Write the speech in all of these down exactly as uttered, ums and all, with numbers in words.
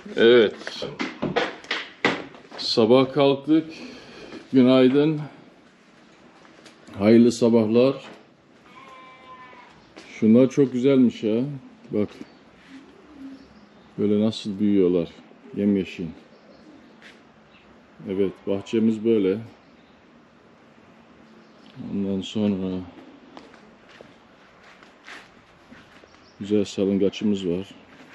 Evet. Sabah kalktık. Günaydın. Hayırlı sabahlar. Şunlar çok güzelmiş ya. Bak. Böyle nasıl büyüyorlar. Yemyeşil. Evet, bahçemiz böyle. Ondan sonra güzel salıngaçımız var.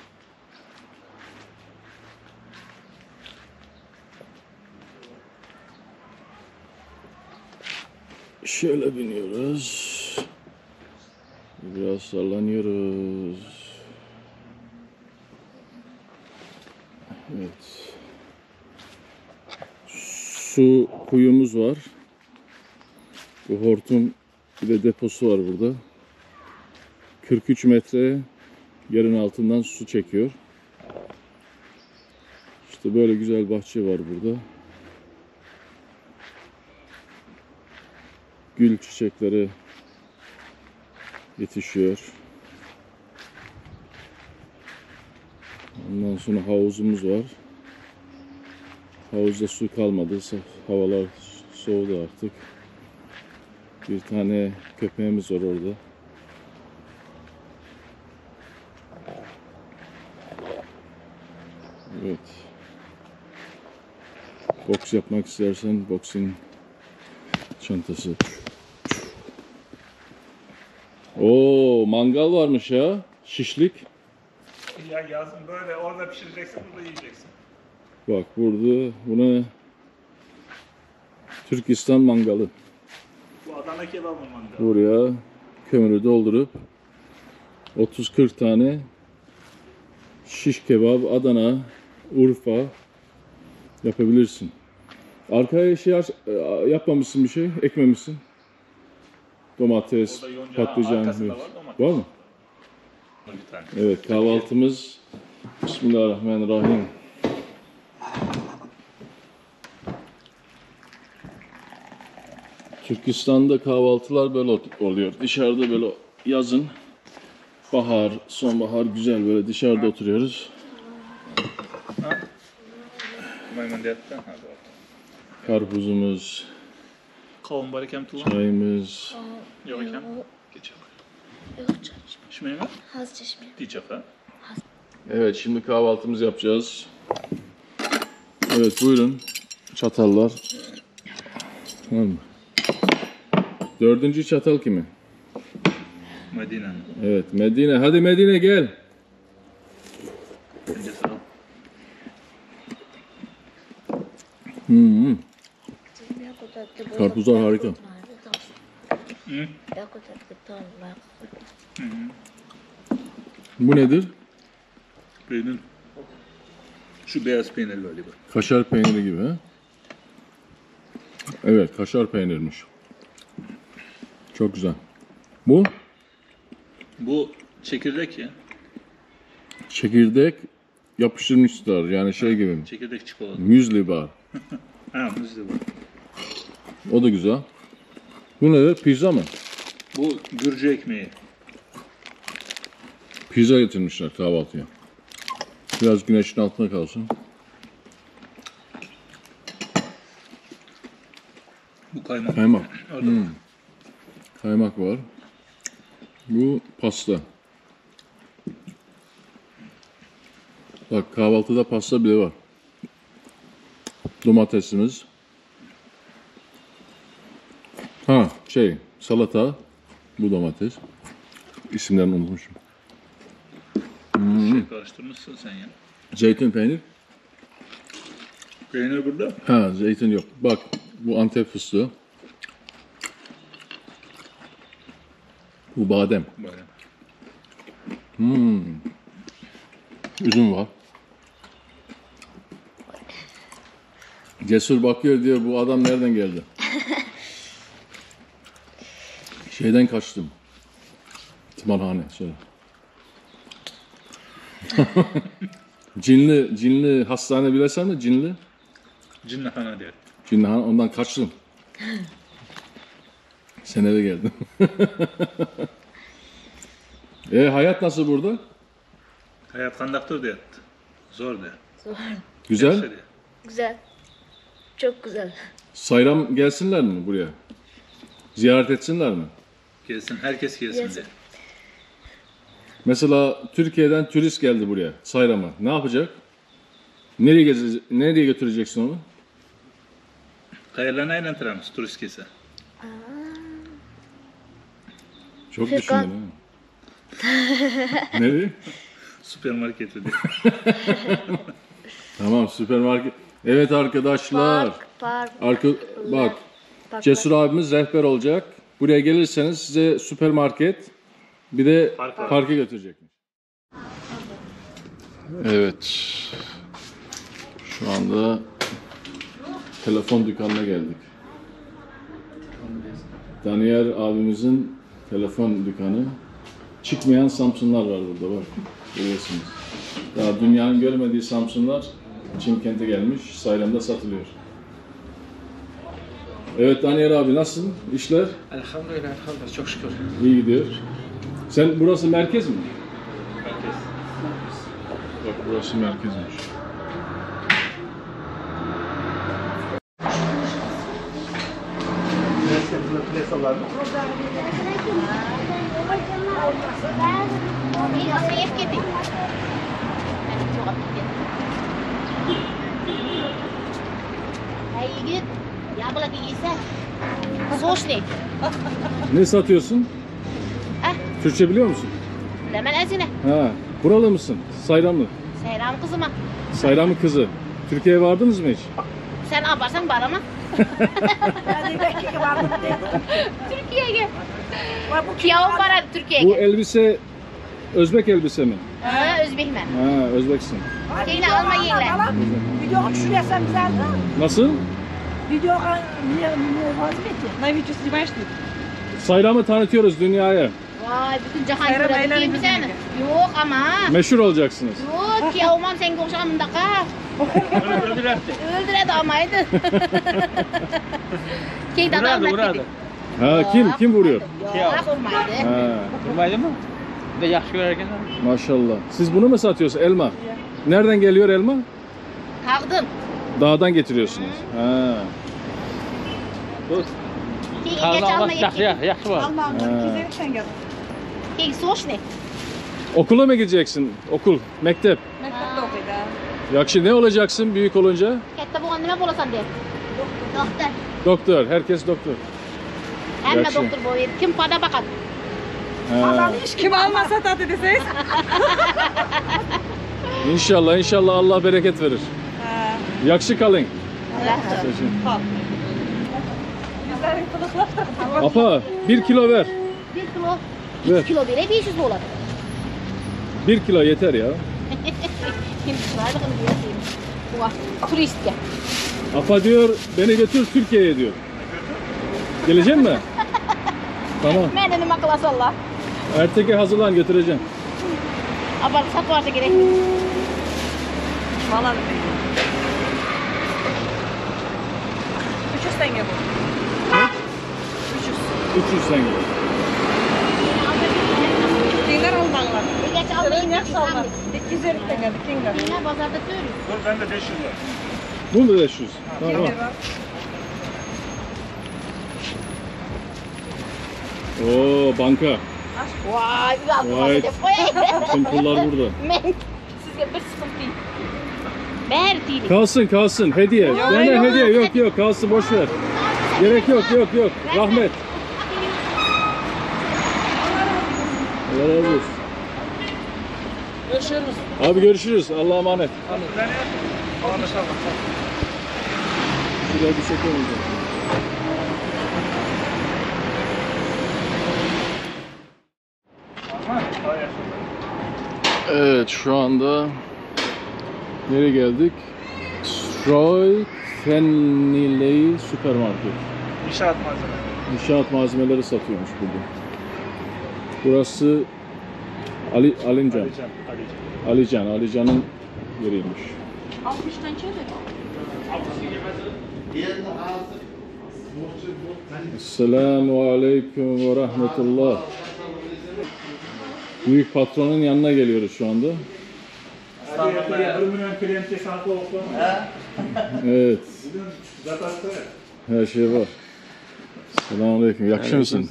Şöyle biniyoruz. Biraz sallanıyoruz. Evet. Su kuyumuz var. Bu hortum bir de deposu var burada. kırk üç metre yerin altından su çekiyor. İşte böyle güzel bahçe var burada. Gül çiçekleri yetişiyor. Ondan sonra havuzumuz var. Havuzda su kalmadı. Havalar soğudu artık. Bir tane köpeğimiz var orada. Evet. Boks yapmak istersen boksing çantası. Oo, mangal varmış ya. Şişlik. Ya yazın böyle orada pişireceksin, burada yiyeceksin. Bak burada buna Türkistan mangalı. Bu Adana kebabı mangalı. Buraya kömürü doldurup otuz kırk tane şiş kebap, Adana, Urfa yapabilirsin. Arkaya şey aç- yapmamışsın bir şey, ekmemişsin. Domates, patlıcan. Arkasında Evet. var domates. Var mı? Bir tane. Evet, kahvaltımız. Bismillahirrahmanirrahim. Türkistan'da kahvaltılar böyle oluyor. Dışarıda böyle yazın, bahar, sonbahar güzel böyle dışarıda oturuyoruz. Karpuzumuz, Kavun barikem tuğla. çayımız. Yok ikem. Geçelim. Yok canım. Şimdi mi? Haz çeşme. Diyecek ha. Evet, şimdi kahvaltımızı yapacağız. Evet, buyurun. Çatallar. Var mı? Dördüncü çatal kimi? Medine'nin. Evet, Medine. Hadi Medine gel. Önce sıra. Hmm. Karpuzlar harika. Hı? Hı. Bu nedir? Peynir. Şu beyaz peynir galiba. Kaşar peyniri gibi ha? Evet, kaşar peynirmiş. Çok güzel. Bu Bu çekirdek ya. çekirdek yapıştırmışlar yani şey gibi. Çekirdek çikolata. Müzli bar. Ha, muzlu bu. O da güzel. Bu ne? Pizza mı? Bu Gürcü ekmeği. Pizza getirmişler kahvaltıya. Biraz güneşin altına kalsın. Bu kaymak. Kaymak. Orada. Hmm. Kaymak var. Bu pasta. Bak kahvaltıda pasta bile var. Domatesimiz. Ha şey salata. Bu domates. İsimlerini unutmuşum. Şey karıştırmışsın sen ya. Zeytin peynir. Peynir burada. Ha zeytin yok. Bak bu Antep fıstığı. Bu badem. Böyle. Hmm. Üzüm var. Cesur bakıyor diyor bu adam nereden geldi? Şeyden kaçtım. Tımarhane söyle. cinli, cinli hastane bilirsen mi? Cinli. Cinnahana der. Cinlihane ondan kaçtım. Sen eve geldin. e hayat nasıl burada? Hayat kandaktır de yattı. Zor de. Zor. Güzel. Yaşarı. Güzel. Çok güzel. Sayram gelsinler mi buraya? Ziyaret etsinler mi? Gelsin, herkes gelsin Gelsin. de. Mesela Türkiye'den turist geldi buraya, Sayram'a. Ne yapacak? Nereye geze- nereye götüreceksin onu? Kayalarına eğlentiremiz turist kese. Çok Furkan. düşündün ha. Nereye? Süpermarkete de. Tamam, süpermarket. Evet arkadaşlar. Park, park. Arka, bak, park- Cesur abimiz rehber olacak. Buraya gelirseniz size süpermarket, bir de Park var. parka götürecekmiş. Evet. Şu anda telefon dükkanına geldik. Daniel abimizin telefon dükkanı. Çıkmayan Samsunlar var burada bak. Görüyorsunuz. Daha dünyanın görmediği Samsunlar Çimkent'e gelmiş. Sayram'da satılıyor. Evet Daniel abi nasılsın? İşler Elhamdülillah, elhamdülillah. Çok şükür. iyi gidiyor. Sen burası merkez mi? Herkes. Bak burası merkezmiş. Plasalar mı? هيجي يعمل لك يسهل صوشني Ne satıyorsun? Ah. Türkçe biliyor musun? لما الأزنة Ha, buralı mısın? Sayramlı. سيرام قزمة Sayramlı kızı. Türkiye'ye vardınız mı hiç? sen abarsan barama Türkiye'ye Kıyavum var Bu Türkiye'ye elbise Özbek elbise mi? Ha Özbekmen Ha, Özbeksin. Keyine alma yiyeler Video şuraya sen bize aldın. Nasıl? Video niye vazgeçti? На видео снимаешь ты? Sayram'ı tanıtıyoruz dünyaya. Vay bütün cahan Seyran görelim eğlenelim değil mi sen? mi? Yok ama Meşhur olacaksınız. Yok kıyavumam sen koşamın da ka Öldülerdi. Öldüre damaydı Keyde Burada, adam burada. nakidi Ha, kim kim vuruyor? Yok vurmaydı Ha, Durmaydı mı? Bir de yaxşı görerken. maşallah. Siz bunu mu satıyorsunuz? Elma. Nereden geliyor elma? Kalktım Dağdan getiriyorsunuz. Ha. Keyge Kaldı geç Allah alma yaxşı, yeki yaxşı var. Alma alma. Ha. Güzellikten gel. Keyge soğuş ne? Okula mı gideceksin? Okul, mektep. Mektepte okuydu. Yakşı ne olacaksın büyük olunca? Katta bo'lgan nima bo'lasan der. Doktor. Doktor. Herkes doktor. Hamma Yaxshi. doktor bo'ladi. Kim pada baqadi. Ha. Kim almasa tatlı deseniz. İnşallah, inşallah Allah bereket verir. Ha. Yakşı kalın. Bizlerin kılıklar. Apa, bir kilo ver. bir kilo, Ver. ikki kilo berey besh yuz bo'ladi. Bir kilo yeter ya. Kim chiqadi qilib bersin. Bu turistga. Apa diyor, beni götür Türkiye'ye diyor. Gelecek mi? Tamam. Meni nima qilasanlar? Erteki hazırlan götüreceğim. Abar sotib yuborsa kerak. Valla üç yüz tenge bu. üç yüz tenge. Dinar almalılar. Geç almayın. Senin yaxşı alma. iki yüz elli tenge dinar. Yine bozorda dört yuz. Dur bende beş yüz var. Bu mu beş yüz? Tamam. Oo, banka. Voy, uy Voy. alib deb qo'yay. Tüm pullar burada. Men sizga bir sıkıntı. Bari tiylik. Kalsın kalsın hediye. Bana yok. hediye yok yok kalsın boş ver. Gerek yok yok yok. Rahmet. Allah razı olsun. Görüşürüz. Abi görüşürüz. Allah'a emanet. Anlaşalım. Şuraya bir çekelim. Evet şu anda nereye geldik? Stroy Feniley Süpermarket. İnşaat malzeme. İnşaat malzemeleri satıyormuş burada. Burası Ali Alincan. Alican. Alican. Alican, Alican'ın yeriymiş. altmıştan çeyrek. Esselamu Aleyküm ve Rahmetullah. Büyük patronun yanına geliyoruz şu anda. Hadi alüminyum klienti saklı olsun. Evet. Zaten Her şey var. Selamünaleyküm. Yakışır mısın?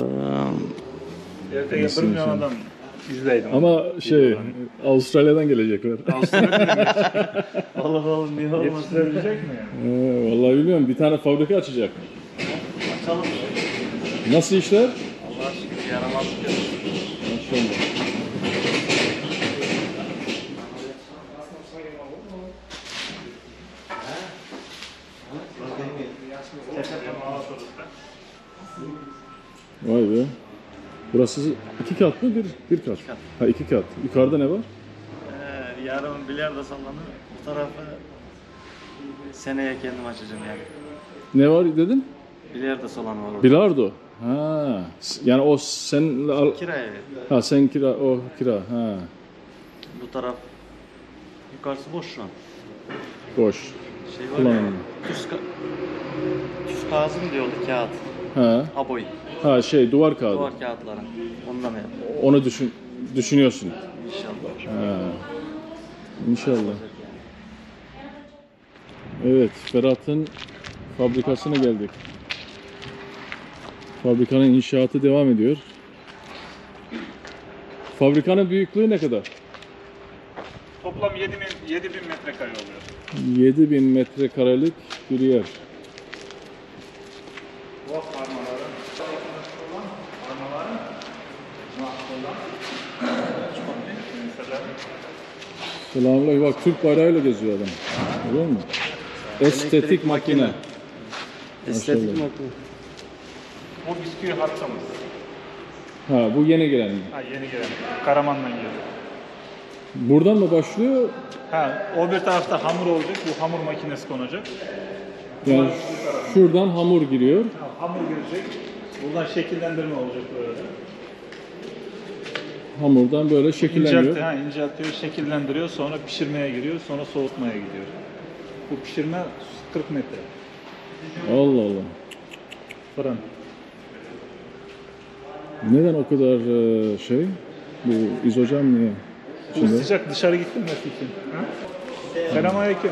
erteye bir milyon adam izleydim. Ama şey, Avustralya'dan gelecekler. Allah Allah niye olmasın? Yetiştirebilecek mi yani? Ee, vallahi bilmiyorum. Bir tane fabrika açacak. Açalım. Nasıl işler? Allah aşkına yaramaz ki. Maşallah. Vay be. Burası iki kat mı? Bir, bir kat. kat. Ha iki kat. Yukarıda ne var? Ee, yarın bilardo sallanır. Bu tarafı seneye kendim açacağım yani. Ne var dedin? Bilardo salonu var orada. Bilardo. Ha. Yani o sen al. Kiraya ver. Ha sen kira, o kira. Ha. Bu taraf yukarısı boş şu an. Boş. Şey var ya, Kullanılmıyor. tüs, ka tüs kağıdı mı diyordu kağıt? Ha. Aboy. Ha şey duvar kağıdı. Duvar kağıtları. Ondan yap. Onu düşün düşünüyorsun. İnşallah. Ha. İnşallah. Evet, Ferhat'ın fabrikasına geldik. Fabrikanın inşaatı devam ediyor. Fabrikanın büyüklüğü ne kadar? Toplam yedi bin metrekare oluyor. yedi bin metrekarelik bir yer. Bu armaları, armaları, mesela Selamünaleyküm. Bak Türk bayrağıyla geziyor adam. Görüyor musun? Estetik makine. Estetik Maşallah. makine. bu bisküvi hattamız. Ha bu yeni gelen. Ha yeni gelen. Karaman'dan geliyor. Buradan mı başlıyor? Ha o bir tarafta hamur olacak. Bu hamur makinesi konacak. Yani şuradan hamur giriyor. Ha, hamur girecek. Buradan şekillendirme olacak böyle. Hamurdan böyle şekilleniyor. İncelti, ha, inceltiyor, şekillendiriyor. Sonra pişirmeye giriyor. Sonra soğutmaya gidiyor. Bu pişirme kırk metre. Allah Allah. Fırın. Neden o kadar e, şey? Bu izocam niye? Bu Şimdi sıcak dışarı gittin mi için? Selamünaleyküm.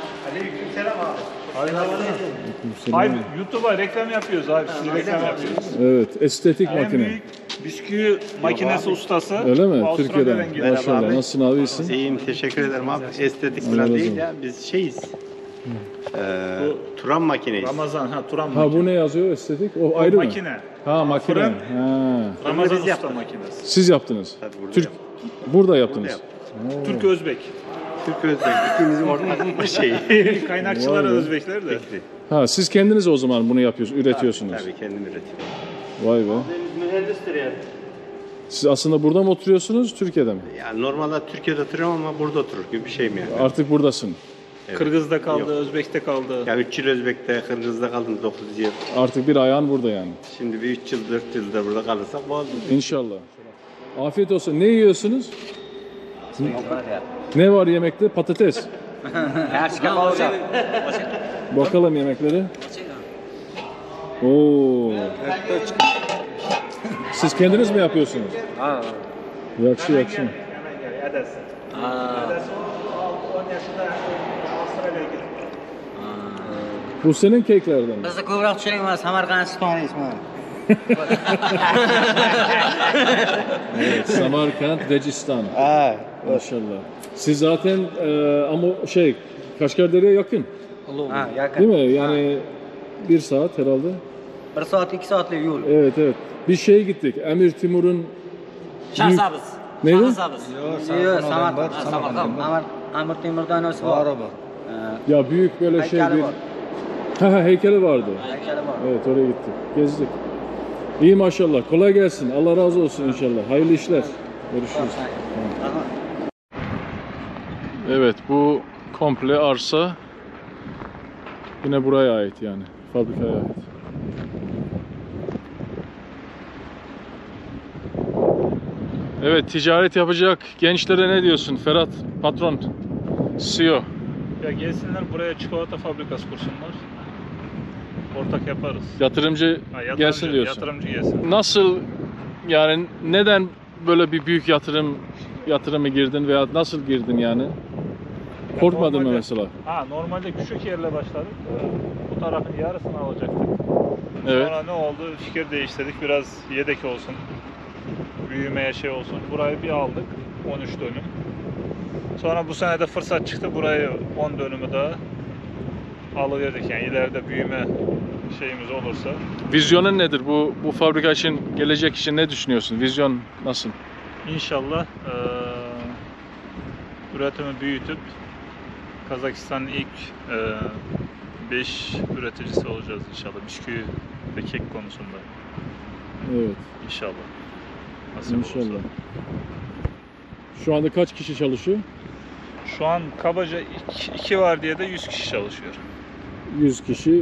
Hayır, YouTube'a reklam yapıyoruz abi. Siz reklam yapıyoruz. evet, estetik En makine. büyük bisküvi makinesi ustası. Öyle mi? Avustralya'dan Türkiye'den. geliyor. Maşallah. abi. Nasılsın abi iyisin? İyiyim, teşekkür ederim abi. Estetik Allah falan razı değil olsun. ya, biz şeyiz. Ee, Turan makineyiz. Ramazan, ha Turan Ha makinesi. bu ne yazıyor estetik? O O ayrı mı? makine. Ha makine. Fırın. Ha. Ramazan biz usta yaptık. makinesi. Siz yaptınız. Tabii burada Türk yaptık. burada yaptınız. Burada Türk Özbek. Türk Özbek, ikimizin ortak bir şeyi. Kaynakçılar Vay be. Özbekler de. Ha siz kendiniz o zaman bunu yapıyorsunuz, üretiyorsunuz. Tabii kendim üretiyorum. Vay be. Mühendistir yani. Siz aslında burada mı oturuyorsunuz, Türkiye'de mi? Yani normalde Türkiye'de oturuyorum ama burada oturur gibi bir şeyim yani. Artık buradasın. Evet. Kırgız'da kaldı, Yok. Özbek'te kaldı. Ya üç yıl Özbek'te, Kırgız'da kaldım dokuz yıl. Artık bir ayağın burada yani. Şimdi bir üç yıl, dört yılda burada kalırsak boğazım. İnşallah. Afiyet olsun. Ne yiyorsunuz? Ne var yemekte? Patates. Bakalım yemeklere. Oo. Siz kendiniz mi yapıyorsunuz? Ha. Yakşı yakşı. Hemen gel, Ades. Ades on yaşında Avustralya'ya gitti. Bu senin keklerden mi? Bizda ko'proq tushuning mana Samarqand Stoniz mana. Evet, Samarkand, Recistan. Ha, Maşallah. Siz zaten e, ama şey Kaşgardere'ye yakın. ha, yaqin. Değil mi? Yani bir saat herhalde. bir soat, ikki soatlik yo'l. Evet evet. Bir şeye gittik. Emir Timur'un Shahsabz. Neydi? Shahsabz. Yo'q, Samarqand. Ha, Samarqand. Amir Amir Temurdan o'si bor. ya büyük böyle şey Heykeli bir var. ha ha, heykeli vardı. Haykali bor. Evet oraya gittik. Gezdik. İyi maşallah. Kolay gelsin. Allah razı olsun inşallah. Hayırlı işler. Görüşürüz. Evet bu komple arsa yine buraya ait yani. Fabrikaya ait. Evet ticaret yapacak gençlere ne diyorsun Ferhat patron C E O? Ya gelsinler buraya çikolata fabrikası kursunlar. Ortak yaparız. Yatırımcı Ha, yatırımcı, gelsin diyorsun. Yatırımcı gelsin. Nasıl yani neden böyle bir büyük yatırım yatırımı girdin veya nasıl girdin yani? Korkmadın mı Normalde- mesela? Ha, normalde küçük yerle başladık. Bu tarafın yarısını alacaktık. Evet. Sonra ne oldu? Fikir değiştirdik. Biraz yedek olsun. Büyümeye şey olsun. Burayı bir aldık. on üç dönüm. Sonra bu sene de fırsat çıktı. Burayı on dönümü daha alıverdik. Yani ileride büyüme şeyimiz olursa. Vizyonun nedir? Bu bu fabrika için, gelecek için ne düşünüyorsun? Vizyon nasıl? İnşallah eee üretimi büyütüp Kazakistan'ın ilk beş üreticisi olacağız inşallah. Bisküvi ve kek konusunda. Evet. İnşallah. Nasip İnşallah. olursa. Şu anda kaç kişi çalışıyor? Şu an kabaca iki, iki var diye de yüz kişi çalışıyor. yüz kişi.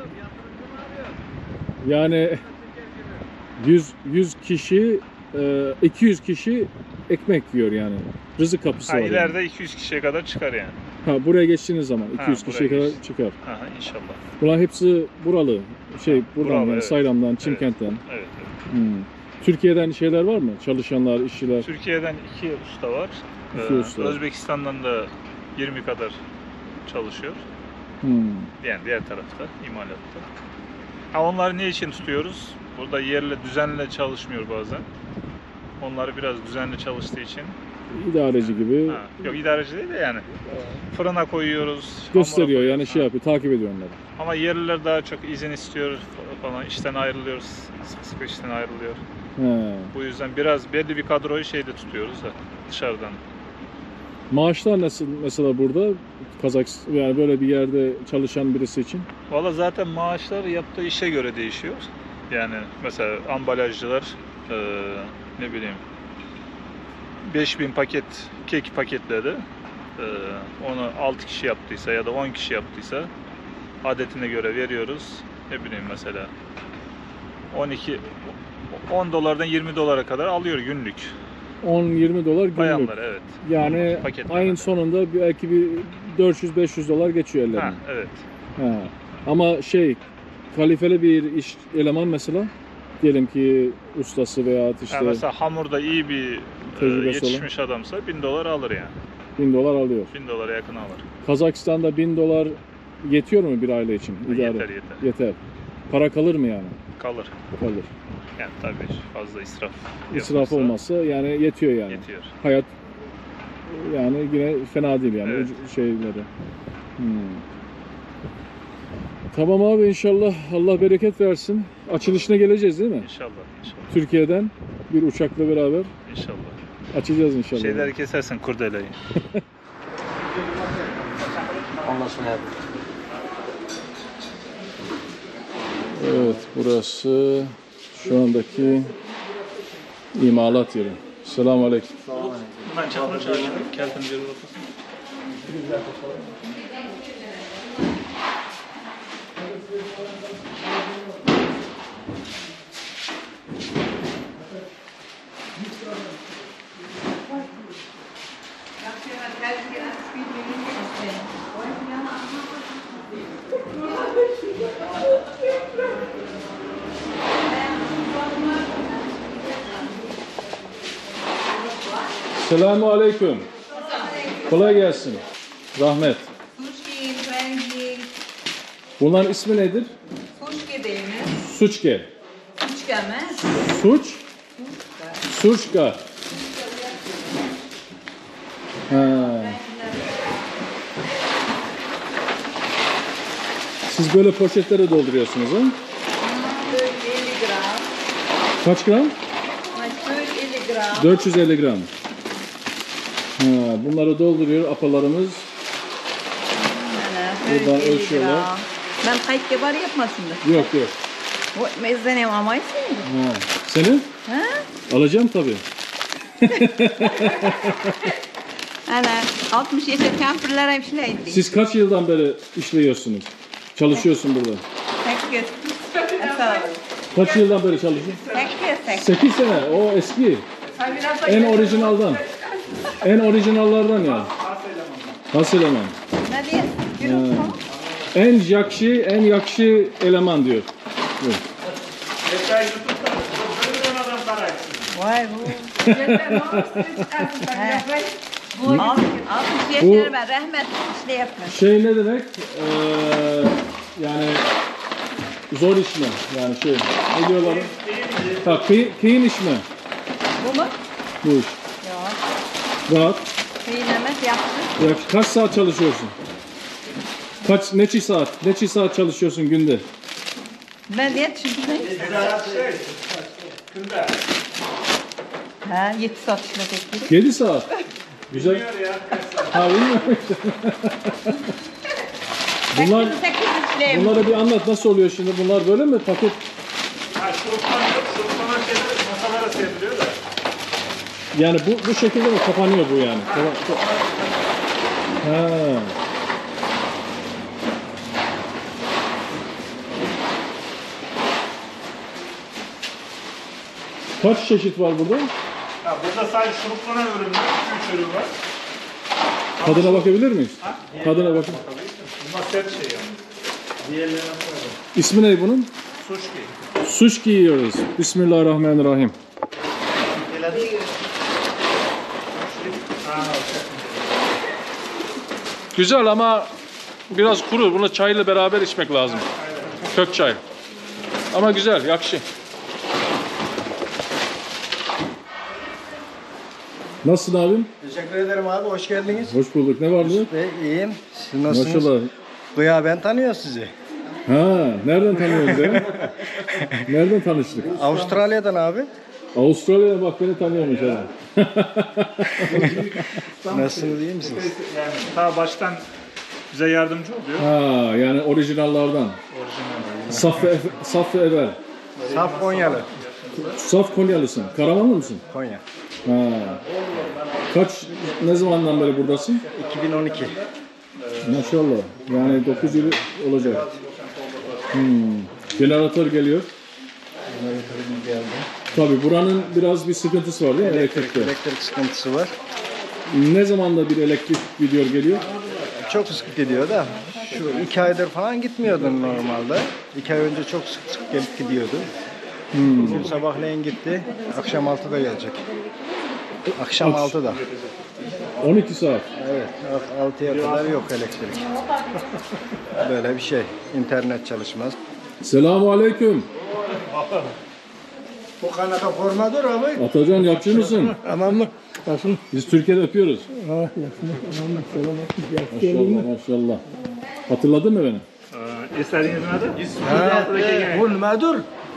Yani yüz yüz kişi, e, iki yüz kişi ekmek yiyor yani. Rızık kapısı Ha, var. Yani. ileride iki yüz kişiye kadar çıkar yani. Ha, buraya geçtiğiniz zaman iki yüz Ha, kişiye buraya kadar geç- çıkar. Aha, inşallah. Bunlar hepsi buralı. Şey buradan Buralı, yani evet. Sayram'dan, Çimkent'ten. Evet, evet. Hmm. Türkiye'den şeyler var mı? Çalışanlar, işçiler. Türkiye'den iki usta var. İki Ee, usta. Özbekistan'dan da yirmi kadar çalışıyor. Hmm. Yani diğer tarafta, imalatta. Ha, onları ne için tutuyoruz? Burada yerle, düzenle çalışmıyor bazen. Onları biraz düzenli çalıştığı için. İdareci gibi Ha, yok idareci değil de yani. Fırına koyuyoruz. gösteriyor hamura yani şey koyuyoruz. yapıyor, takip ediyor onları. Ha. Ama yerliler daha çok izin istiyor falan. İşten ayrılıyoruz. Sık sık işten ayrılıyor. He. Bu yüzden biraz belli bir kadroyu şeyde tutuyoruz da dışarıdan. Maaşlar nasıl mesela burada Kazakistan yani böyle bir yerde çalışan birisi için? Valla zaten maaşlar yaptığı işe göre değişiyor. Yani mesela ambalajcılar eee, ne bileyim beş bin paket kek paketledi. Eee, onu altı kişi yaptıysa ya da on kişi yaptıysa adetine göre veriyoruz. Ne bileyim mesela on iki on dolardan yirmi dolara kadar alıyor günlük. on yirmi dolar günlük. Bayanlar evet. Yani Paketler. ayın sonunda belki bir dört yüz beş yüz dolar geçiyor ellerine. Ha, evet. Ha. Ama şey kalifeli bir iş eleman mesela diyelim ki ustası veya işte Yani mesela hamurda iyi bir e, Tecrübesi yetişmiş adamsa bin dolar alır yani. bin dolar alıyor. bin dolara yakın alır. Kazakistan'da bin dolar yetiyor mu bir aile için? İdare. Yeter yeter. Yeter. Para kalır mı yani? Kalır. Kalır. Yani tabii fazla israf İsraf yapılırsa olmazsa yani yetiyor yani. yetiyor. Hayat yani yine fena değil yani Evet. o şeyleri. Hmm. Tamam abi inşallah Allah bereket versin. Açılışına geleceğiz değil mi? İnşallah inşallah. Türkiye'den bir uçakla beraber İnşallah. açacağız inşallah. Şeyleri kesersin kurdeleyi. Anlaşılıyor. Evet burası şu andaki imalat yeri. Selamun aleyküm. Ben çakma çağırıyorum. Keltim bir Selamun aleyküm. Kolay gelsin. Rahmet. Suçki, Rengi, Bunların ismi nedir? Suçki değil mi? Suçke. Suçka mı? Suç? Suçka. Ha. Siz böyle poşetlere dolduruyorsunuz ha? elli gram. Kaç gram? elli gram. dört yüz elli gram. Ha, bunları dolduruyor apalarımız. Buradan ölçüyorlar. Ben kayıt kebar yapmasın da. Yok yok. Bu mezzenem ama ise. Ha. Senin? Ha? Alacağım tabii. Ana altmış yaşa kampirler hemşireydi. Siz kaç yıldan beri işliyorsunuz? Çalışıyorsun burada. Sekiz. Sağ ol. Kaç yıldan beri çalışıyorsun? Sekiz, sekiz. sekiz sene. O eski. En orijinaldan. En orijinallardan yani. Has eleman. Ne diye? Yürü. Ha. En yakşı, en yakşı eleman diyor. Evet. Vay bu. Bu altmış Bu- yaşlarıma rahmet işte yapma. Şey ne demek? Ee, yani zor iş mi? Yani şey, ne diyorlar? Ha, kıy, kıyın iş mi? Bu mu? Bu iş. Yok. Rahat. Kıyılamet yaptı. Ya kaç saat çalışıyorsun? Kaç, neçi saat? Neçi saat çalışıyorsun günde? Ben niye düşündüm? Ha, yedi saat işine bekliyorum. yedi saat. Güzel. Ha, bilmiyorum. Bunlar, sekiz işleyim. bunlara bir anlat, nasıl oluyor şimdi? Bunlar böyle mi? Paket. Ha, şuruptan yok, şuruptan şeyleri masalara seriliyor da. Yani bu bu şekilde mi kapanıyor bu yani? Ha. Kaç çeşit var burada? Ha, burada sadece şuruplanan ürünler, iki üç ürün var. Tadına bakabilir miyiz? Tadına bakın. Bunlar sert şey yani. Diğerlerine koyalım. İsmi ne bunun? Sushi. Sushi yiyoruz. Bismillahirrahmanirrahim. Güzel ama biraz kuru. Bunu çayla beraber içmek lazım. Kök çay. Ama güzel, yakışı. Nasılsın abim? Teşekkür ederim abi, hoş geldiniz. Hoş bulduk. Ne var ne yok? Ve iyiyim. Siz nasılsınız? Maşallah. Gıya ben tanıyor sizi. Ha, nereden tanıyorsun beni? Nereden tanıştık? Avustralya'dan abi. Avustralya'da bak beni tanıyormuş adam. Nasılsınız, iyi misiniz? Yani ta baştan bize yardımcı oluyor. Ha, yani orijinallardan. Orijinal. Saf ve, saf ve evvel. Saf Konyalı. Saf Konyalısın. Karamanlı mısın? Konya. Ha. Kaç, ne zamandan beri buradasın? iki bin on iki. Maşallah. Yani dokuz yıl olacak. Hmm. Jeneratör geliyor. Jeneratörümüz geldi. Tabii buranın biraz bir sıkıntısı var değil mi? Elektrik, Elektrikte. elektrik sıkıntısı var. Ne zamanda bir elektrik gidiyor geliyor? Çok sık gidiyor da. Şu iki aydır falan gitmiyordu normalde. İki ay önce çok sık sık gelip gidiyordu. Hmm. Bugün sabahleyin gitti. Akşam altıda gelecek. Akşam altıda. on iki saat. Evet, altıya kadar yok elektrik. Böyle bir şey. İnternet çalışmaz. Selamun aleyküm. Bu kanaka formadır abi. Atacan yakçı mısın? Tamam mı? Nasıl? Biz Türkiye'de öpüyoruz. Ha, Maşallah maşallah. Hatırladın mı beni? Ee, istediğiniz adı? Ha, bu nedir?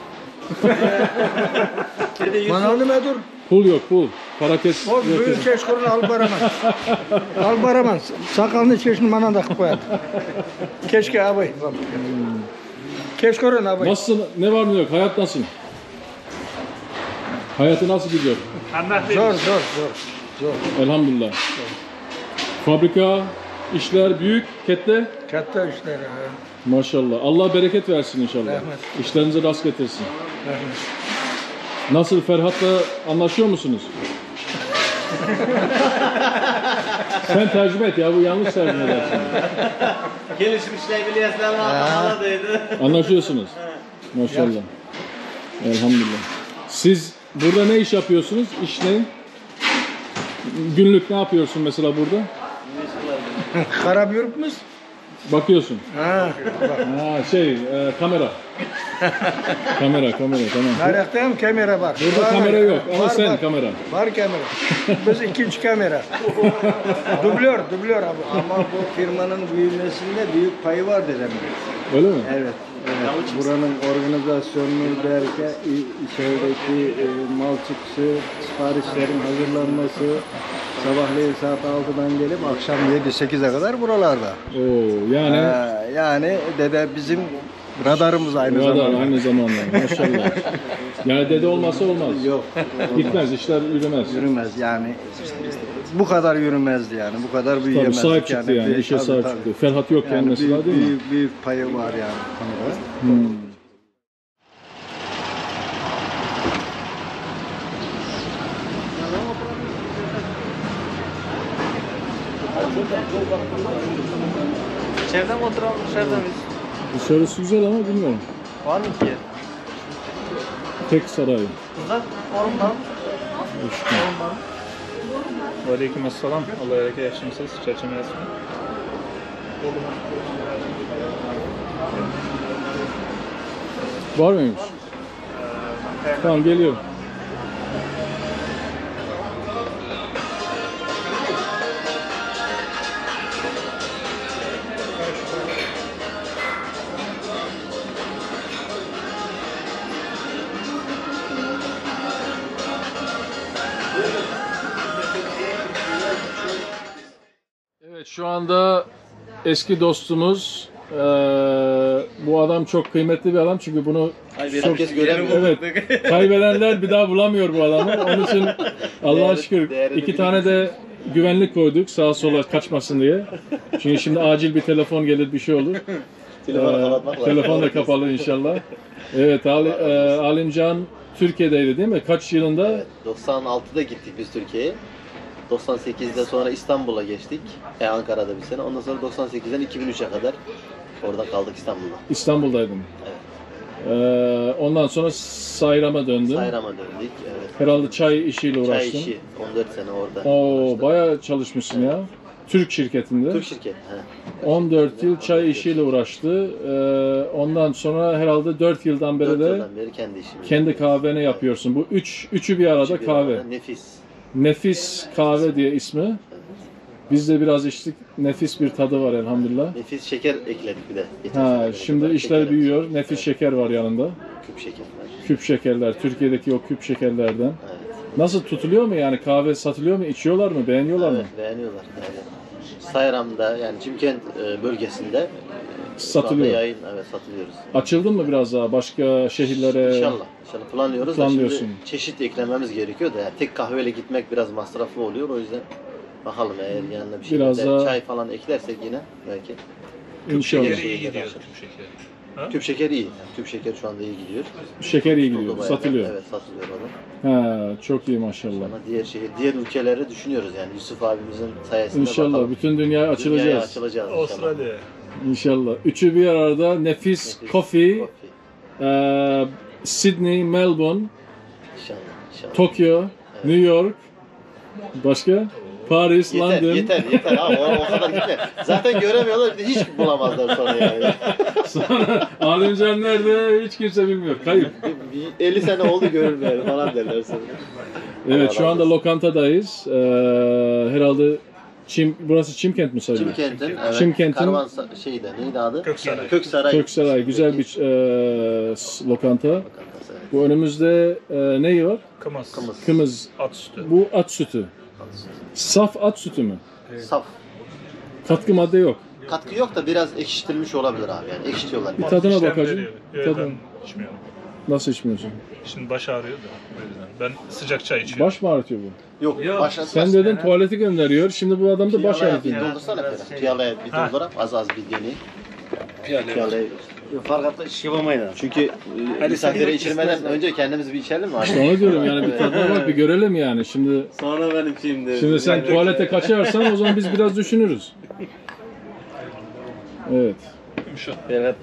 Bana nedir? Pul yok pul. Para kes. O büyük keşkurun al baraman. Al baraman. Sakalını çeşini bana da koyar. Keşke abi. Keşkurun abi. Nasıl? Ne var ne yok? Hayat nasıl? Hayatı nasıl gidiyor? Zor zor zor. Zor. Elhamdülillah. Fabrika, işler büyük, kette. Katta işleri. Maşallah. Allah bereket versin inşallah. Rahmet. İşlerinize rast getirsin. Rahmet. Nasıl, Ferhat'la anlaşıyor musunuz? Sen tercüme et ya, bu yanlış tercüme edersin. Gelişmişler biliyorsun ama Anlaşıyorsunuz. Maşallah. Elhamdülillah. Siz burada ne iş yapıyorsunuz? İş ne? Günlük ne yapıyorsun mesela burada? Karabürük müsün? Bakıyorsun. Ha. Ha şey, e, kamera. kamera, kamera tamam. Nerede kamera var? Burada var, kamera yok ama var, sen var. kamera. Var kamera. Biz ikinci kamera. dublör, dublör abi. Ama bu firmanın büyümesinde büyük payı var dedem. Öyle mi? Evet. Evet. Buranın organizasyonunu derken içerideki e, mal çıkışı, siparişlerin hazırlanması, sabahleyin saat altıdan gelip akşam yedi sekize kadar buralarda. Oo, yani Ee, yani dede bizim radarımız aynı radar zamanda. aynı zamanda maşallah. Yani dede olmasa olmaz. Yok. Gitmez, işler yürümez. Yürümez yani. Bu kadar yürümezdi yani. Bu kadar Tabii büyüyemezdik. sahip çıktı yani, Bir- işe tabii, sahip tabii. çıktı. Ferhat yok yani, Yani mesela büyük, değil mi? büyük, büyük payı var yani bu konuda. Hmm. İçeride mi oturalım dışarıda biz? Dışarısı güzel ama bilmiyorum. Var mı ki yer? Tek saray. Burada forumdan Aleykümselam. Allah razı olsun. Siz çeçemezsiniz. Var mıymış? Tamam geliyorum. Evet, şu anda eski dostumuz, eee, bu adam çok kıymetli bir adam çünkü bunu çok, evet, kaybedenler bir daha bulamıyor bu adamı. Onun için Allah'a şükür iki tane de güvenlik koyduk sağa sola kaçmasın diye. Çünkü şimdi acil bir telefon gelir, bir şey olur. Ee, telefon da kapalı inşallah. Evet, Ali, e, Alimcan Türkiye'deydi değil mi? Kaç yılında? Evet, doksan altıda gittik biz Türkiye'ye. doksan sekizde sonra İstanbul'a geçtik. E, Ankara'da bir sene. Ondan sonra doksan sekizden iki bin üçe kadar orada kaldık İstanbul'da. İstanbul'daydım. Evet. Ee, ondan sonra Sayram'a döndüm. Sayram'a döndük. Evet. Herhalde çay işiyle uğraştın. Çay işi. on dört sene orada. Oo, bayağı çalışmışsın ya. Türk şirketinde. Türk şirketi. He. on dört yıl çay işiyle uğraştı. Ee, ondan sonra herhalde dört yıldan beri dört de yıldan beri kendi işimi. kendi kahveni yapıyorsun. Bu üç, üçü bir arada Üçü bir kahve. arada, nefis. Nefis kahve diye ismi. Biz de biraz içtik. Nefis bir tadı var elhamdülillah. Nefis şeker ekledik bir de. Geçen Ha, sene şimdi kadar işler şeker büyüyor. ekledik. Nefis Evet. şeker var yanında. Küp şekerler. Küp şekerler. Türkiye'deki o küp şekerlerden. Evet. Nasıl tutuluyor mu yani? Kahve satılıyor mu? İçiyorlar mı? Beğeniyorlar Evet, mı? beğeniyorlar. Yani Sayram'da yani Çimkent e, bölgesinde e, Satılıyor. şu anda yayın, evet, satılıyoruz. Açıldın mı biraz daha başka şehirlere? İnşallah. İnşallah planlıyoruz da Planlıyorsun. şimdi çeşit eklememiz gerekiyor da yani tek kahveyle gitmek biraz masraflı oluyor, o yüzden bakalım eğer yanına bir şey Biraz de, daha- çay falan eklersek yine belki. İnşallah. Şekeri iyi gidiyor tüp şekeri. Ha? Tüp şeker iyi. Yani tüp şeker şu anda iyi gidiyor. Şeker iyi O da gidiyor. bayağı- Satılıyor. Evet, satılıyor o da. Ha, çok iyi maşallah. Ama diğer şehir, diğer ülkeleri düşünüyoruz yani Yusuf abimizin sayesinde İnşallah bakalım. bütün dünyaya açılacağız. Dünyaya açılacağız inşallah. Avustralya. İnşallah. Üçü bir arada nefis, Nefis, coffee, coffee. eee, Sydney, Melbourne, İnşallah, inşallah. Tokyo, New York, başka? Paris, Yeter, London. yeter, yeter abi, o, o kadar gitme. Zaten göremiyorlar, bir de hiç bulamazlar sonra yani. Sonra Alimcan nerede? Hiç kimse bilmiyor. Kayıp. Bir elli sene oldu görülmeyeli falan derler sonra. Evet, şu anda lokantadayız. Eee, herhalde Çim, burası Çimkent mi sayılır? Çimkent'in, evet. Çimkent'in- Karvan sa- şeyde, neydi adı? Köksaray. Köksaray. Köksaray, güzel bir eee, s- lokanta. Lokantası, evet. Bu önümüzde eee neyi var? Kımız. Kımız. Kımız. At sütü. Bu at sütü. Saf at sütü mü? Saf. Katkı madde yok. Katkı yok da biraz ekşitilmiş olabilir abi, yani ekşitiyorlar. Bir tadına İşlem bakacağım. veriyor. Bir Evet, tadına. ben içmiyorum. Nasıl içmiyorsun? Şimdi baş ağrıyor da. o yüzden. Ben sıcak çay içiyorum. Baş mı ağrıtıyor bu? Yok, Yok. başlatmaz. Sen dedin tuvaleti gönderiyor. Şimdi bu adam da baş Piyalaya bir ağrıtıyor. doldursana Ferhat. Piyalaya bir Ha. doldurak, az az bir deneyim. Piyale. Piyalaya. Fark attı şivamaydı. Çünkü e, misafire içirmeden önce kendimiz bir içelim mi? İşte onu diyorum yani bir tadına bak, bir görelim yani. Şimdi Sonra ben içeyim de. şimdi sen tuvalete kaçarsan o zaman biz biraz düşünürüz. Evet. Evet.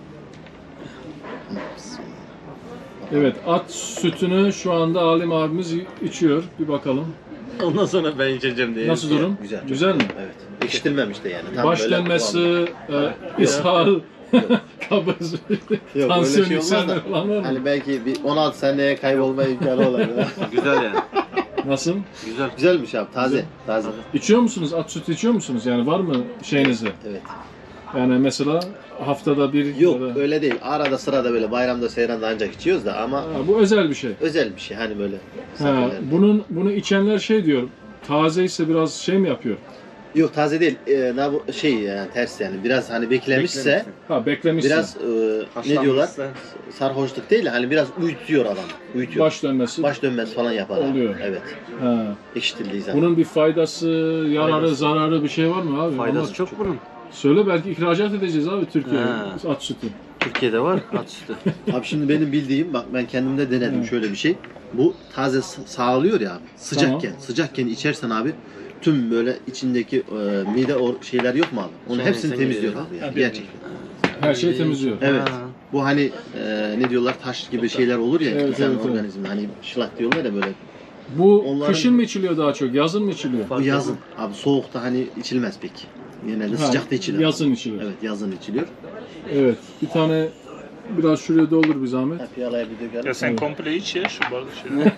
Evet, at sütünü şu anda Alim abimiz içiyor. Bir bakalım. Ondan sonra ben içeceğim diye. Nasıl durum? Güzel. çok Güzel mi? Evet. Ekşitilmemiş de yani. Tam Baş böyle dönmesi, e, ishal, kabız, Yok, tansiyon öyle şey olmaz yükselme da. falan var mı? Hani belki bir on altı seneye kaybolma imkanı olabilir. Güzel yani. Nasıl? Güzel. Güzelmiş abi, taze. Taze. İçiyor musunuz? At sütü içiyor musunuz? Yani var mı şeyinizde? Evet. Yani mesela haftada bir Yok, ya da- öyle değil. Arada sırada böyle bayramda seyranda ancak içiyoruz da ama Ha, bu özel bir şey. özel bir şey hani böyle. Ha, sakınlar. bunun bunu içenler şey diyor. Taze ise biraz şey mi yapıyor? Yok, taze değil. Ee, ne bu şey yani ters yani. Biraz hani beklemişse Ha, beklemişsin. biraz e, ne diyorlar? Sarhoşluk değil de hani biraz uyutuyor adam. Uyutuyor. Baş dönmesi. Baş dönmesi falan yapar. abi. Oluyor. Evet. Ha. Ekşitildiği zaman. Bunun bir faydası, yararı, Faydası. zararı bir şey var mı abi? Faydası Anlat. çok bunun. Söyle, belki ihracat edeceğiz abi Türkiye'ye. Ha. At sütü. Türkiye'de var at sütü. Abi şimdi benim bildiğim, bak ben kendimde denedim Evet. şöyle bir şey. Bu taze s- sağlıyor ya abi. Sıcakken. Tamam. Sıcakken içersen abi tüm böyle içindeki e, mide o şeyler yok mu abi? Onu Sonra hepsini insan temizliyor gidiyor. abi yani. Ha, Gerçekten. Her şeyi temizliyor. Evet. Ha. Bu hani e, ne diyorlar, taş gibi şeyler olur ya Evet, insan evet, evet. organizminde. Hani şılak diyorlar ya böyle Bu Onların- kışın mı içiliyor daha çok, yazın mı içiliyor? Bu yazın. Abi soğukta hani içilmez pek. Genelde Ha, sıcakta içilir. yazın içiliyor. Evet, yazın içiliyor. Evet, bir tane biraz şuraya doldur bir zahmet. Ha, piyalaya bir dökelim. Ya sen komple iç ya şu bardak şey.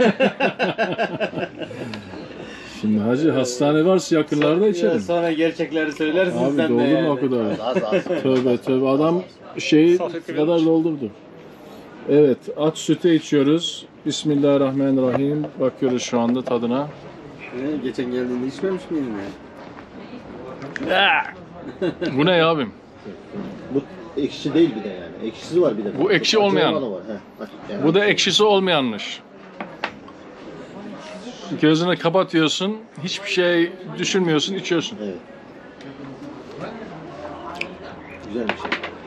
Şimdi hacı hastane varsa yakınlarda içerim. Sonra gerçekleri söylersin Abi sen de doldurma yani. o kadar. Az az. Tövbe tövbe adam şeyi kadar doldurdu. Evet, at sütü içiyoruz. Bismillahirrahmanirrahim. Bakıyoruz şu anda tadına. Ee, Geçen geldiğinde içmemiş miydin ya? Bu ne ya abim? Bu ekşi değil bir de yani. Ekşisi var bir de. Bu ekşi Acı olmayan. olanı var. Heh, bak, yani. Bu da ekşisi olmayanmış. Gözünü kapatıyorsun, hiçbir şey düşünmüyorsun, içiyorsun. Evet. Güzel bir şey.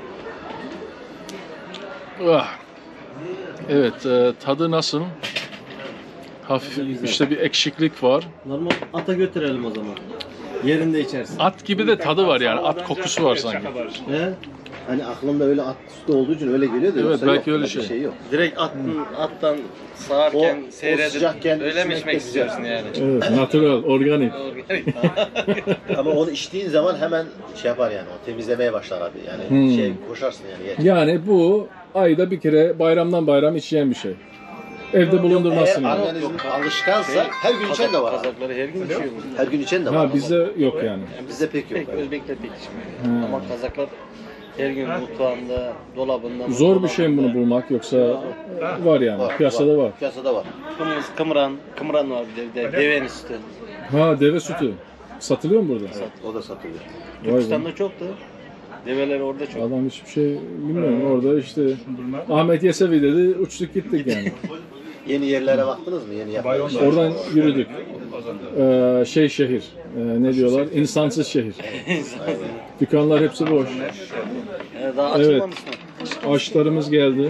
Ah. Evet, e, tadı nasıl? Hafif işte bir ekşiklik var. Normal ata götürelim o zaman. Yerinde içersin. At gibi de tadı var yani, at kokusu var sanki. He? Hani aklımda öyle at sütü olduğu için öyle geliyor da Evet, yoksa belki yok, öyle bir şey. şey yok. Direkt atın, attan sağarken, O- o seyredip sıcakken öyle mi içmek içmek de istiyorsun yani? Evet, natural, organik. Ama onu içtiğin zaman hemen şey yapar yani, o temizlemeye başlar abi. Yani Hmm. şey koşarsın yani. Gerçekten. Yani bu ayda bir kere bayramdan bayram içilen bir şey. Evde bulundurmazsın Eğer yani. organizm alışkansa her gün içen de var abi. Kazakları her gün içiyor mu? Her gün içen de var. Ha ama bizde yok yani. bizde pek yok. Pek yani. Özbekler pek içmiyor. Hmm. Ama Kazaklar her gün mutfağında, dolabında... Zor bir şey mi bunu bulmak yoksa var yani, Var, piyasada var. Piyasada var. Kımız, kımran, kımran var bir de, de devenin sütü. Ha deve sütü. Satılıyor mu burada? Evet, o da satılıyor. Vay be. Türkistan'da çok da. Develer orada çok. Adam hiçbir şey bilmiyorum orada işte Ahmet Yesevi dedi uçtuk gittik yani. Yeni yerlere baktınız mı? Yeni yapmışlar. Oradan yürüdük. Ee, şey şehir. Ee, ne diyorlar? İnsansız şehir. Dükkanlar hepsi boş. Yani daha Evet. açılmamış mı? Aşlarımız geldi.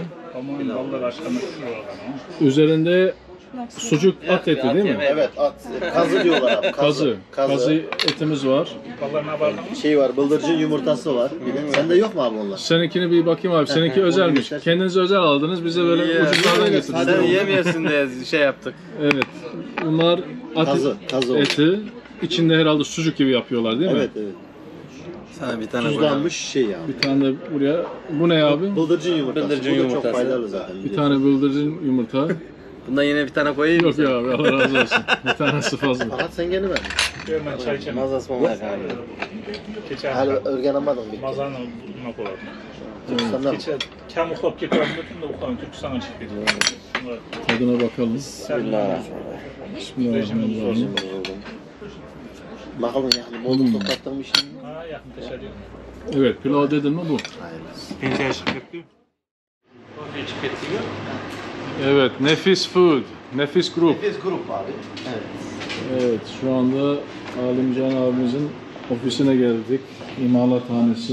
Üzerinde sucuk at eti değil mi? Evet, at. Kazı diyorlar abi. Kazı. Kazı etimiz var. Şey var, bıldırcın yumurtası var. Bir de. Sende yok mu abi onlar? Seninkini bir bakayım abi. Seninki Heh, onu özelmiş. göster. Kendiniz özel aldınız. Bize böyle ucuzlardan Sen getirdiniz. yemiyorsun diye şey yaptık. Evet. Bunlar at Kazı, kazı oldu. eti. İçinde herhalde sucuk gibi yapıyorlar değil mi? Evet, evet. Sana bir tane Tuzlanmış şey yani. Bir tane de buraya. Bu ne abi? Bıldırcın yumurtası. Bıldırcın Bu da yumurtası. çok faydalı zaten. Bir tane bıldırcın yumurta. Bundan yine bir tane koyayım mı? Yok ya abi Allah razı olsun. Bir tanesi fazla. Fakat sen gene ver. Ben çay içemem. Mazas mı var abi? Geçen Hala örgenemadın bir kere. mazanı buna koyardım. Türkistan'dan mı? Geçen kem uklap getirdim bütün de uklapın Türkistan'a çıktı. Tadına bakalım. Bismillahirrahmanirrahim. Bismillahirrahmanirrahim. Bakalım yani bolluk toplattığım işin. Ha yakın teşekkür ederim. Evet pilav dedin mi bu? Pençeye çıkıyor. Evet Nefis Food. Nefis Group. Biz grup abi. Evet. Evet şu anda Alimcan abimizin ofisine geldik. İmalathanesi.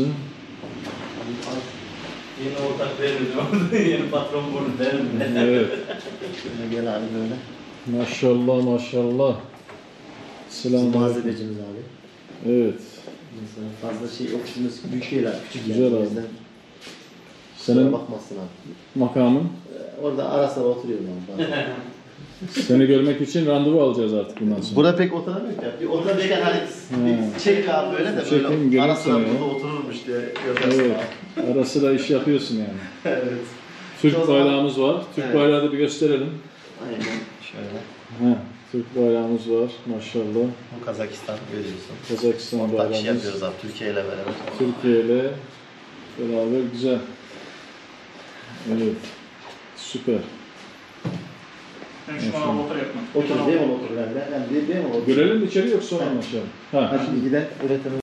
Yeni ortak vermedi. Yeni patron burada değil mi? Evet. Şöyle gel abi böyle. Maşallah maşallah. Selam. Malzemecimiz abi. Evet. Mesela fazla şey ofisimiz büyük şeyler, küçük Güzel yani. abi. O yüzden Senin kusura bakmazsın abi. makamın. Ee, Orada ara sıra oturuyorum abi. Seni görmek için randevu alacağız artık bundan sonra. Burada pek oturamıyor ki. Bir otururken hani bir çek abi böyle de Çekeyim, böyle göreyim ara sıra seni ya. burada otururmuş diye yazarsın Evet. abi. Ara sıra iş yapıyorsun yani. Evet. Türk O zaman- bayrağımız var. Türk Evet. bayrağı da bir gösterelim. Aynen şöyle. Heh, Türk bayrağımız var maşallah. Bu Kazakistan görüyorsun. Kazakistan Ortak bayrağımız. şey yapıyoruz abi Türkiye ile beraber. Türkiye ile beraber güzel. Evet. Süper. Ben şu an otur yapmam. Otur, değil mi otur ben de? Yani değil mi otur? Görelim mi içeri yoksa sonra anlaşalım. Ha. Ha şimdi giden üretimi.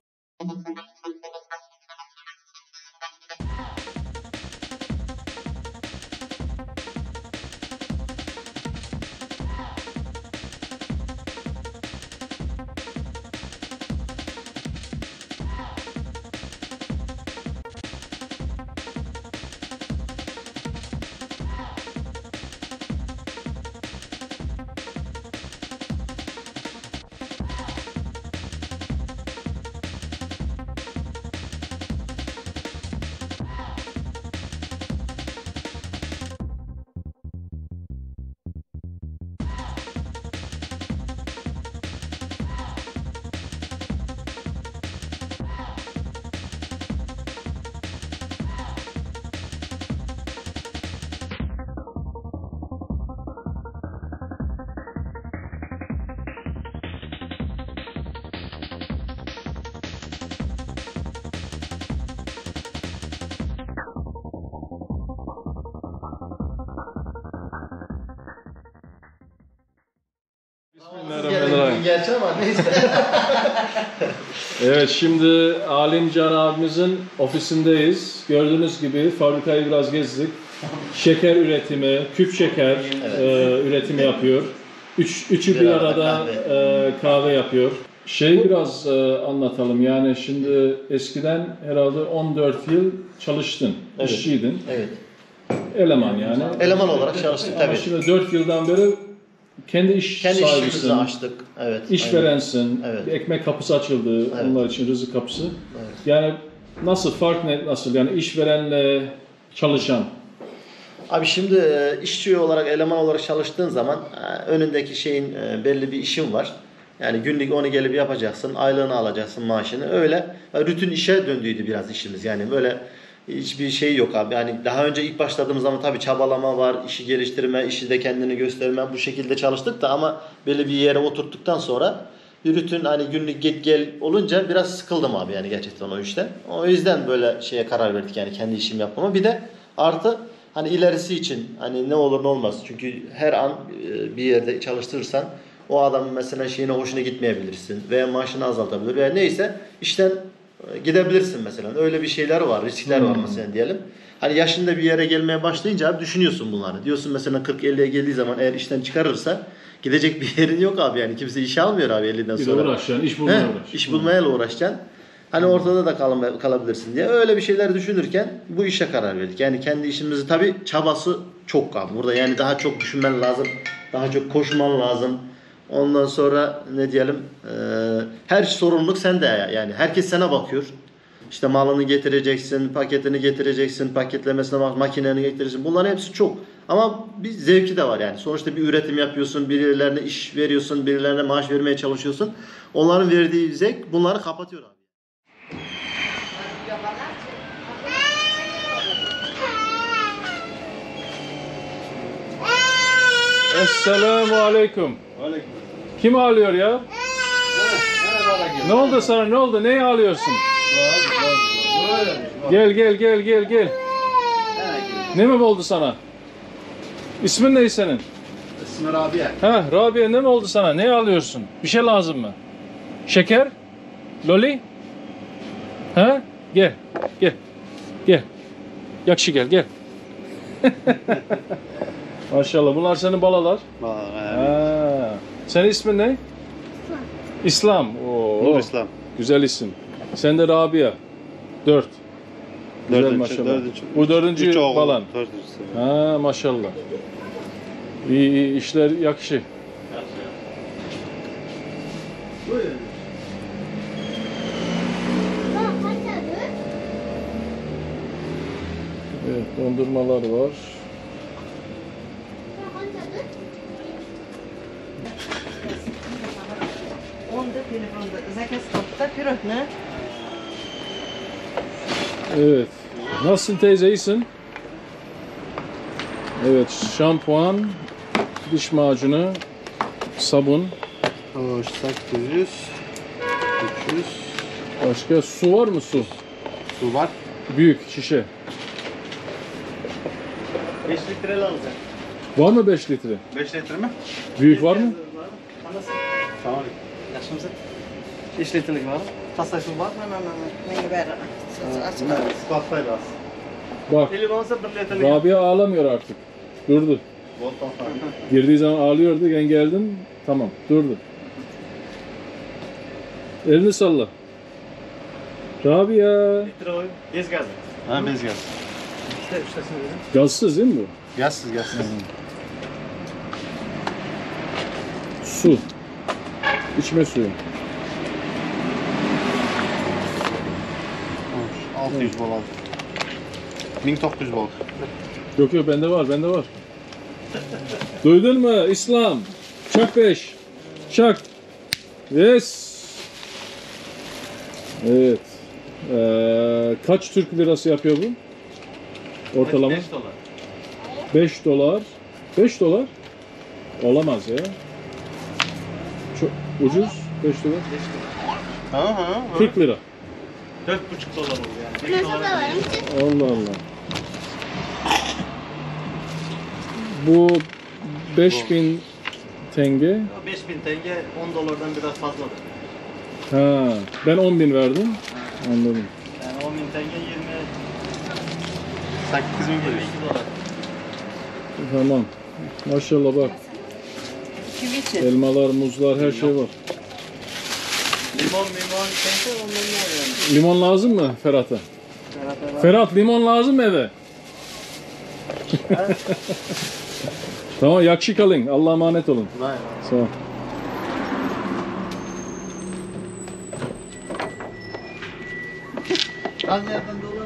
Bismillahirrahmanirrahim. Gerçi ama neyse. Evet, şimdi Alimcan abimizin ofisindeyiz. Gördüğünüz gibi fabrikayı biraz gezdik. Şeker üretimi, küp şeker evet. e, üretimi yapıyor. Üç, üçü bir, bir arada kahve. E, kahve yapıyor. Şey biraz e, anlatalım. Yani şimdi eskiden herhalde on dört yıl çalıştın, evet. işçiydin. Evet. Eleman yani. Eleman olarak çalıştık tabii. Ama şimdi dört yıldan beri kendi iş kendi sahibisin. açtık. Evet. İşverensin. Evet. Bir ekmek kapısı açıldı. Evet. Onlar için rızık kapısı. Evet. Yani nasıl fark ne nasıl? Yani işverenle çalışan. Abi şimdi işçi olarak, eleman olarak çalıştığın zaman önündeki şeyin belli bir işin var. Yani günlük onu gelip yapacaksın, aylığını alacaksın, maaşını. Öyle rutin işe döndüydü biraz işimiz. Yani böyle hiçbir şey yok abi. Yani daha önce ilk başladığımız zaman tabii çabalama var, işi geliştirme, işi de kendini gösterme, bu şekilde çalıştık da ama belli bir yere oturttuktan sonra bir rutin hani günlük git gel olunca biraz sıkıldım abi yani gerçekten o işten. O yüzden böyle şeye karar verdik yani kendi işimi yapmama. Bir de artı hani ilerisi için hani ne olur ne olmaz. Çünkü her an bir yerde çalıştırırsan o adamın mesela şeyine hoşuna gitmeyebilirsin veya maaşını azaltabilir veya neyse işten gidebilirsin mesela. Öyle bir şeyler var, riskler hmm. var mesela diyelim. Hani yaşında bir yere gelmeye başlayınca abi düşünüyorsun bunları. Diyorsun mesela kırk elliye geldiği zaman eğer işten çıkarırsa gidecek bir yerin yok abi yani. Kimse işe almıyor abi elliden sonra. Bir de uğraşacaksın, iş bulmaya uğraşacaksın. İş bulmaya uğraşacaksın. Hani ortada da kal kalabilirsin diye. Öyle bir şeyler düşünürken bu işe karar verdik. Yani kendi işimizi tabii çabası çok abi. Burada yani daha çok düşünmen lazım. Daha çok koşman lazım. Ondan sonra ne diyelim e, her sorumluluk sende yani herkes sana bakıyor. İşte malını getireceksin, paketini getireceksin, paketlemesine bak, makineni getireceksin. Bunların hepsi çok. Ama bir zevki de var yani. Sonuçta bir üretim yapıyorsun, birilerine iş veriyorsun, birilerine maaş vermeye çalışıyorsun. Onların verdiği zevk bunları kapatıyor abi. Esselamu aleyküm. Aleyküm. Kim ağlıyor ya? Ne oldu sana? Ne oldu? Neyi ağlıyorsun? Gel gel gel gel gel. Ne mi oldu sana? İsmin ne senin? İsmi Rabia. Ha, Rabia ne mi oldu sana? Ne ağlıyorsun? Bir şey lazım mı? Şeker? Loli? Ha? Gel. Gel. Gel. Yakşı gel gel. Maşallah. Bunlar senin balalar. Ha. Senin ismin ne? İslam. Oo. Nur İslam. Güzel isim. Sen de Rabia. Dört. Güzel dördüncü, maşallah. Dördüncü. Bu dördüncü Üç oğul, falan. Dördüncüsü. Ha maşallah. İyi, iyi işler yakışı. Evet, dondurmalar var. Evet. Nasılsın teyze, iyisin? Evet, şampuan, diş macunu, sabun. O sekiz yüz, üç yüz. Başka su var mı su? Su var. Büyük şişe. beş litre alacak. Var mı beş litre? beş litre mi? Büyük var mı? Tamam. Yaşımızda beş litrelik var. Kasası var. Bakmayı lazım. Bak, Rabia ağlamıyor artık. Durdu. Girdiği zaman ağlıyordu, ben geldim, tamam, durdu. Elini salla. Rabia. Bez gazı. Ha, bez gaz. İşte üçtesini dedim. Gazsız değil mi bu? Gazsız, gazsız. Su. İçme suyu. altı yüz bol aldım. bin dokuz yüz bol. Yok yok, bende var, bende var. Duydun mu İslam? Çak beş. Çak. Yes. Evet. Ee, kaç Türk lirası yapıyor bu? Ortalama? beş dolar. beş dolar. beş dolar? Olamaz ya. Çok ucuz. beş dolar. Ha ha. kırk lira. dört buçuk dolar oldu yani. beş dolar. Allah Allah. Bu beş bin tenge. beş bin tenge on dolardan biraz fazladır. Ha, ben on bin verdim. Anladım. Yani on bin tenge yirmi sekiz bin yirmi iki dolar. Tamam. Maşallah bak. Elmalar, muzlar, her şey var. Limon, limon, tenge ondan ne yani? Limon lazım mı Ferhat'a? Ferhat'a Ferhat limon lazım mı eve? Tamam, yakşı kalın. Allah'a emanet olun. Vay. Sağ ol. Az yerden dolar.